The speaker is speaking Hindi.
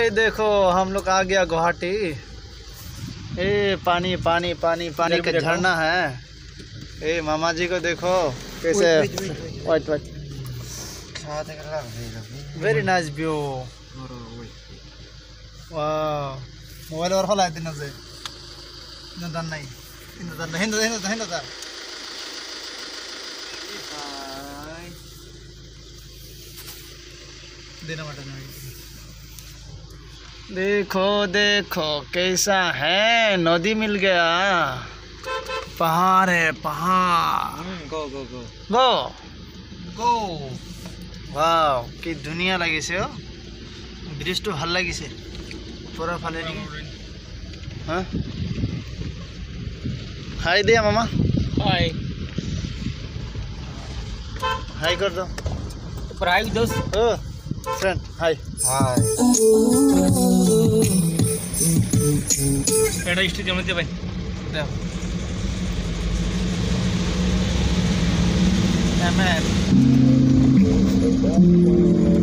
ये देखो हम लोग आ गया गुवाहाटी। ये पानी पानी पानी पानी का झरना है। ये मामा जी को देखो कैसे। White white very nice view. वाह मोबाइल और खोला है तीनों से नजर नहीं हिंदू हिंदू हिंदू सर। देखो देखो कैसा है, नदी मिल गया, पहाड़ है पहाड़। गो गो गो गो गो वाव कि धुनिया লাগিছে ও ব্রিজটো ভাল লাগিছে পুরা ফালে নেকি। হ্যাঁ हाय दे मामा। हाय हाय कर दो ऊपर हाय दोस्त। ओ फ्रेंड हाय हाय एड़ा स्टेज में भाई देखो एमएन